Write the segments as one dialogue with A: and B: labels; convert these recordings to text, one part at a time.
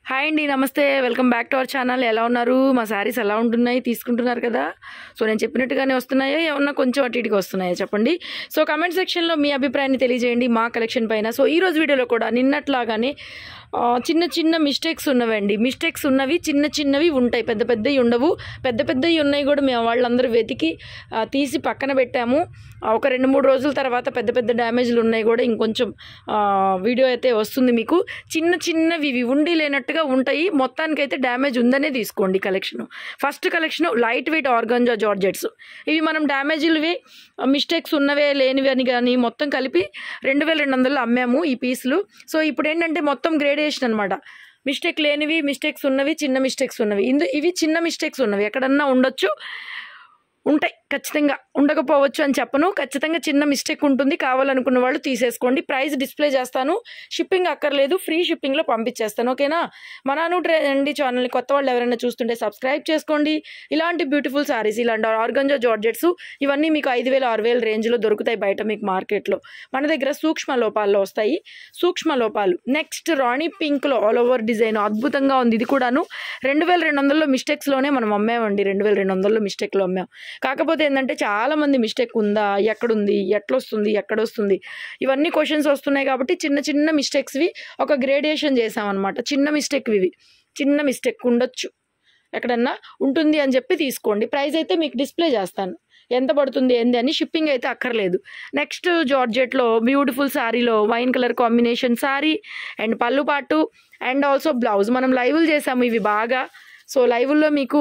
A: Hi అండి, నమస్తే. Welcome back to our channel. ఎలా ఉన్నారు? మా శారీస్ ఎలా ఉంటున్నాయి? తీసుకుంటున్నారు కదా? సో నేను చెప్పినట్టుగానే వస్తున్నాయో ఏమన్నా కొంచెం అటు ఇటుగా వస్తున్నాయో చెప్పండి. సో కమెంట్ సెక్షన్లో మీ అభిప్రాయాన్ని తెలియజేయండి మా కలెక్షన్ పైన. సో ఈరోజు వీడియోలో కూడా నిన్నట్లాగానే చిన్న చిన్న మిస్టేక్స్ ఉన్నవండి. మిస్టేక్స్ ఉన్నవి చిన్న చిన్నవి ఉంటాయి, పెద్ద పెద్దవి ఉండవు. పెద్ద పెద్దవి ఉన్నాయి కూడా మేము వాళ్ళందరూ వెతికి తీసి పక్కన పెట్టాము. ఒక 2-3 రోజుల తర్వాత పెద్ద పెద్ద డ్యామేజ్లు ఉన్నాయి కూడా ఇంకొంచెం వీడియో అయితే వస్తుంది మీకు. చిన్న చిన్నవి ఇవి ఉండి లేనట్టుగా ఉంటాయి. మొత్తానికైతే డ్యామేజ్ ఉందనే తీసుకోండి collection. First collection light weight organza georgettes. ఇవి మనం డ్యామేజ్లువి మిస్టేక్స్ ఉన్నవే లేనివి అని కానీ మొత్తం కలిపి 2200 అమ్మాము ఈ పీసులు. సో ఇప్పుడు ఏంటంటే మొత్తం గ్రేడేషన్ అనమాట. మిస్టేక్ లేనివి, మిస్టేక్స్ ఉన్నవి, చిన్న మిస్టేక్స్ ఉన్నవి. ఇవి చిన్న మిస్టేక్స్ ఉన్నవి, ఎక్కడన్నా ఉండొచ్చు, ఉంటాయి, ఖచ్చితంగా ఉండకపోవచ్చు అని చెప్పను. ఖచ్చితంగా చిన్న మిస్టేక్ ఉంటుంది. కావాలనుకున్న వాళ్ళు తీసేసుకోండి. ప్రైస్ డిస్ప్లే చేస్తాను, షిప్పింగ్ అక్కర్లేదు, ఫ్రీ షిప్పింగ్లో పంపించేస్తాను. ఓకేనా? మనాను ట్రెండీ ఛానల్ని కొత్త వాళ్ళు ఎవరైనా చూస్తుంటే సబ్స్క్రైబ్ చేసుకోండి. ఇలాంటి బ్యూటిఫుల్ సారీస్, ఇలాంటి ఆర్గాంజా జార్జెట్స్ ఇవన్నీ మీకు 5000-6000 రేంజ్లో దొరుకుతాయి బయట మీకు మార్కెట్లో. మన దగ్గర సూక్ష్మ లోపాల్లో వస్తాయి, సూక్ష్మ లోపాలు. నెక్స్ట్ రాణి పింక్లో ఆల్ ఓవర్ డిజైన్ అద్భుతంగా ఉంది. ఇది కూడాను 2200 మిస్టేక్స్లోనే మనం అమ్మామండి. 2200 మిస్టేక్లో అమ్మాం. కాకపోతే ఏంటంటే చాలామంది మిస్టేక్ ఉందా, ఎక్కడుంది, ఎట్లొస్తుంది, ఎక్కడొస్తుంది, ఇవన్నీ క్వశ్చన్స్ వస్తున్నాయి. కాబట్టి చిన్న చిన్న మిస్టేక్స్వి ఒక గ్రేడేషన్ చేసామన్నమాట. చిన్న మిస్టేక్ ఇవి, చిన్న మిస్టేక్ ఉండొచ్చు, ఎక్కడన్నా ఉంటుంది అని చెప్పి తీసుకోండి. ప్రైస్ అయితే మీకు డిస్ప్లే చేస్తాను, ఎంత పడుతుంది ఏంది అని. షిప్పింగ్ అయితే అక్కర్లేదు. నెక్స్ట్ జార్జెట్లో బ్యూటిఫుల్ శారీలో wine colour combination sari and పళ్ళు పాటు అండ్ ఆల్సో బ్లౌజ్. మనం లైవ్లు చేసాము ఇవి బాగా. సో లైవ్లో మీకు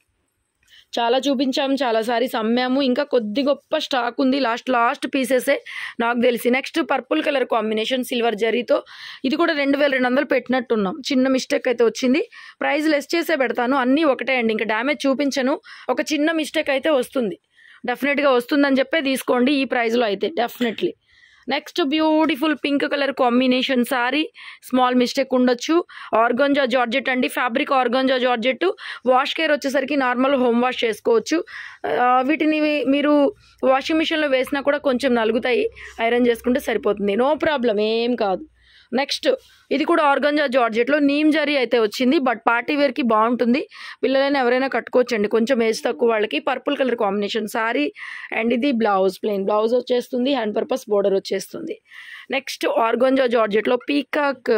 A: చాలా చూపించాము, చాలా సారీస్ అమ్మాము. ఇంకా కొద్ది గొప్ప స్టాక్ ఉంది, లాస్ట్ పీసెసే నాకు తెలిసి. Next purple colour combination silver జరీతో. ఇది కూడా 2200 పెట్టినట్టున్నాం. చిన్న మిస్టేక్ అయితే వచ్చింది, ప్రైస్ లెస్ చేసే పెడతాను. అన్నీ ఒకటే అండి, ఇంకా డ్యామేజ్ చూపించను. ఒక చిన్న మిస్టేక్ అయితే వస్తుంది, డెఫినెట్గా వస్తుందని చెప్పే తీసుకోండి ఈ ప్రైస్లో అయితే definitely. Next beautiful pink colour combination sari, small mistake ఉండొచ్చు. ఆర్గాంజా జార్జెట్ అండి, fabric organza georgette. Wash care వచ్చేసరికి నార్మల్ హోమ్ వాష్ చేసుకోవచ్చు. వీటిని మీరు వాషింగ్ మిషన్లో వేసినా కూడా కొంచెం నలుగుతాయి, ఐరన్ చేసుకుంటే సరిపోతుంది, నో ప్రాబ్లం, ఏం కాదు. నెక్స్ట్ ఇది కూడా ఆర్గాంజా జార్జెట్లో నీమ్ జరీ అయితే వచ్చింది, బట్ పార్టీ వేర్కి బాగుంటుంది. పిల్లలైనా ఎవరైనా కట్టుకోవచ్చండి, కొంచెం ఏజ్ తక్కువ వాళ్ళకి. Purple colour combination sari and ఇది బ్లౌజ్, ప్లెయిన్ బ్లౌజ్ వచ్చేస్తుంది, హ్యాండ్ పర్పస్ బోర్డర్ వచ్చేస్తుంది. నెక్స్ట్ ఆర్గాంజా జార్జెట్లో పీకాక్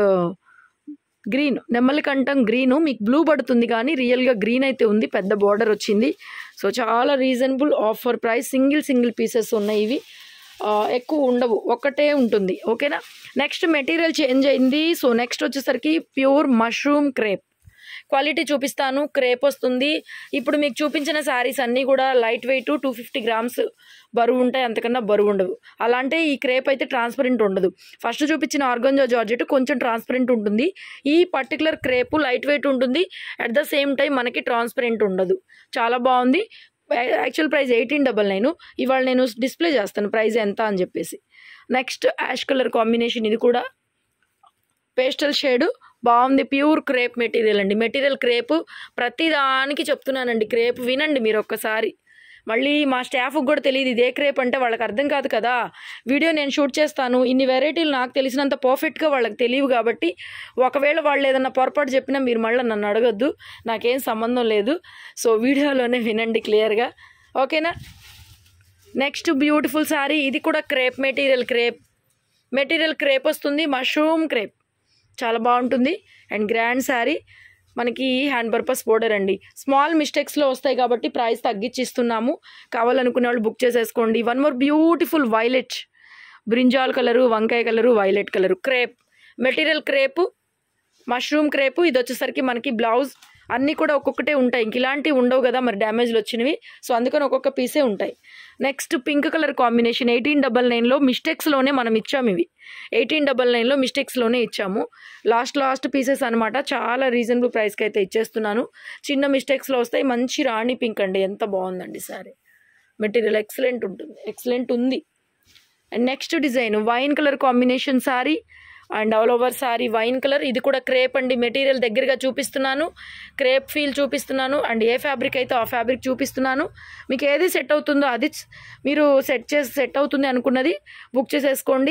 A: గ్రీన్, నెమ్మలి కంఠం గ్రీను. మీకు బ్లూ పడుతుంది కానీ రియల్గా గ్రీన్ అయితే ఉంది, పెద్ద బోర్డర్ వచ్చింది. సో చాలా reasonable offer price. Single pieces ఉన్నాయి ఇవి, ఎక్కువ ఉండవు, ఒక్కటే ఉంటుంది. ఓకేనా? నెక్స్ట్ మెటీరియల్ చేంజ్ అయింది. సో నెక్స్ట్ వచ్చేసరికి ప్యూర్ మష్రూమ్ క్రేప్ క్వాలిటీ చూపిస్తాను. క్రేప్ వస్తుంది. ఇప్పుడు మీకు చూపించిన శారీస్ అన్నీ కూడా లైట్ వెయిట్, 250 గ్రామ్స్ బరువు ఉంటాయి, అంతకన్నా బరువు ఉండవు. అలాంటి ఈ క్రేప్ అయితే ట్రాన్స్పరెంట్ ఉండదు. ఫస్ట్ చూపించిన ఆర్గాంజా జార్జెట్ కొంచెం ట్రాన్స్పరెంట్ ఉంటుంది. ఈ పర్టికులర్ క్రేప్ లైట్ వెయిట్ ఉంటుంది, అట్ ద సేమ్ టైం మనకి ట్రాన్స్పరెంట్ ఉండదు. చాలా బాగుంది. Actual price 1899. ఇవాళ నేను డిస్ప్లే చేస్తాను ప్రైస్ ఎంత అని చెప్పేసి. నెక్స్ట్ యాష్ కలర్ కాంబినేషన్, ఇది కూడా పేస్టల్ షేడ్, బాగుంది. ప్యూర్ క్రేప్ మెటీరియల్ అండి. మెటీరియల్ క్రేప్, ప్రతి దానికి చెప్తున్నానండి. క్రేప్ వినండి మీరు ఒక్కసారి. మళ్ళీ మా స్టాఫ్కి కూడా తెలియదు ఇదే క్రేప్ అంటే, వాళ్ళకి అర్థం కాదు కదా. వీడియో నేను షూట్ చేస్తాను, ఇన్ని వెరైటీలు నాకు తెలిసినంత పర్ఫెక్ట్గా వాళ్ళకి తెలియవు. కాబట్టి ఒకవేళ వాళ్ళు ఏదన్నా పొరపాటు చెప్పినా మీరు మళ్ళీ నన్ను అడగద్దు, నాకేం సంబంధం లేదు. సో వీడియోలోనే వినండి క్లియర్గా, ఓకేనా? నెక్స్ట్ బ్యూటిఫుల్ శారీ, ఇది కూడా క్రేప్ మెటీరియల్ క్రేప్ వస్తుంది, మష్రూమ్ క్రేప్, చాలా బాగుంటుంది అండ్ గ్రాండ్ శారీ. మనకి హ్యాండ్ పర్పస్ బోర్డర్ అండి. స్మాల్ మిస్టేక్స్లో వస్తాయి కాబట్టి ప్రైస్ తగ్గించి ఇస్తున్నాము. కావాలనుకునే వాళ్ళు బుక్ చేసేసుకోండి. One more beautiful violet, brinjal colour, వంకాయ colour, violet colour crepe material crepe, mushroom crepe. ఇది వచ్చేసరికి మనకి బ్లౌజ్ అన్నీ కూడా ఒక్కొక్కటే ఉంటాయి, ఇంక ఇలాంటివి ఉండవు కదా మరి డ్యామేజ్లు వచ్చినవి. సో అందుకని ఒక్కొక్క పీసే ఉంటాయి. నెక్స్ట్ పింక్ కలర్ కాంబినేషన్ 1899లో మిస్టేక్స్లోనే మనం ఇచ్చాము. ఇవి 1899లో మిస్టేక్స్లోనే ఇచ్చాము. లాస్ట్ పీసెస్ అనమాట. చాలా రీజనబుల్ ప్రైస్కి అయితే ఇచ్చేస్తున్నాను. చిన్న మిస్టేక్స్లో వస్తాయి. మంచి రాణి పింక్ అండి, ఎంత బాగుందండి సారీ. మెటీరియల్ ఎక్సలెంట్ ఉంది. And next design wine colour combination sari and all over sari wine colour. ఇది కూడా క్రేప్ అండి. మెటీరియల్ దగ్గరగా చూపిస్తున్నాను, క్రేప్ ఫీల్ చూపిస్తున్నాను అండ్ ఏ ఫ్యాబ్రిక్ అయితే ఆ ఫ్యాబ్రిక్ చూపిస్తున్నాను. మీకు ఏది సెట్ అవుతుందో అది మీరు సెట్ అవుతుంది అనుకున్నది బుక్ చేసేసుకోండి.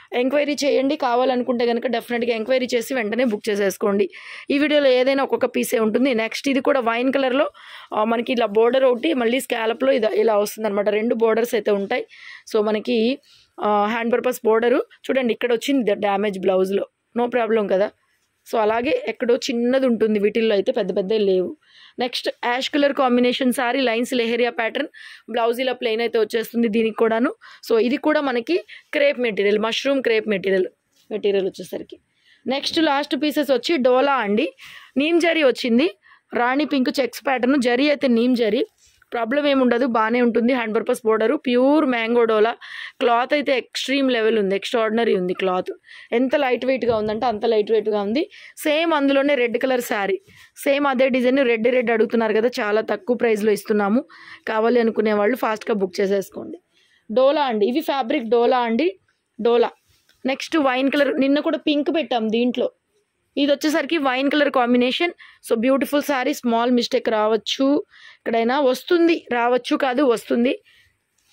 A: ఎంక్వైరీ చేయండి. కావాలనుకుంటే కనుక డెఫినెట్గా ఎంక్వైరీ చేసి వెంటనే బుక్ చేసేసుకోండి. ఈ వీడియోలో ఏదైనా ఒక్కొక్క పీసే ఉంటుంది. నెక్స్ట్ ఇది కూడా వైన్ కలర్లో మనకి ఇలా బోర్డర్ ఒకటి, మళ్ళీ స్కాలప్లో ఇలా వస్తుంది అనమాట. 2 బోర్డర్స్ అయితే ఉంటాయి. సో మనకి హ్యాండ్ పర్పస్ బోర్డరు చూడండి, ఇక్కడ వచ్చింది డ్యామేజ్ బ్లౌజ్లో, నో ప్రాబ్లం కదా. సో అలాగే ఎక్కడో చిన్నది ఉంటుంది, వీటిల్లో అయితే పెద్ద పెద్దవి లేవు. Next ash colour combination sari, lines leheriya pattern, blouse ఇలా ప్లెయిన్ అయితే వచ్చేస్తుంది దీనికి కూడాను. సో ఇది కూడా మనకి crepe material, mushroom crepe material వచ్చేసరికి. నెక్స్ట్ లాస్ట్ పీసెస్ వచ్చి డోలా అండి. నీమ్ జరీ వచ్చింది, rani pink checks pattern, zari అయితే నీమ్ జరీ, ప్రాబ్లం ఏముండదు, బాగానే ఉంటుంది. Hand purpose border, pure mango dola. Cloth అయితే ఎక్స్ట్రీమ్ లెవెల్ ఉంది, ఎక్స్ట్రాడినరీ ఉంది క్లాత్. ఎంత లైట్ వెయిట్గా ఉందంటే అంత లైట్ వెయిట్గా ఉంది. సేమ్ అందులోనే రెడ్ కలర్ శారీ, సేమ్ అదే డిజైన్, రెడ్ అడుగుతున్నారు కదా, చాలా తక్కువ ప్రైస్లో ఇస్తున్నాము. కావాలి అనుకునే వాళ్ళు ఫాస్ట్గా బుక్ చేసేసుకోండి. డోలా అండి, ఇవి ఫ్యాబ్రిక్ డోలా అండి, డోలా. నెక్స్ట్ వైన్ కలర్, నిన్న కూడా పింక్ పెట్టాం దీంట్లో, ఇది వచ్చేసరికి wine colour combination. So beautiful sari, small mistake రావచ్చు ఎక్కడైనా, వస్తుంది, రావచ్చు కాదు వస్తుంది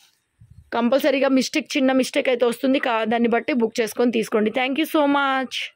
A: కంపల్సరీగా. చిన్న మిస్టేక్ అయితే వస్తుంది, దాన్ని బట్టి బుక్ చేసుకొని తీసుకోండి. Thank you so much.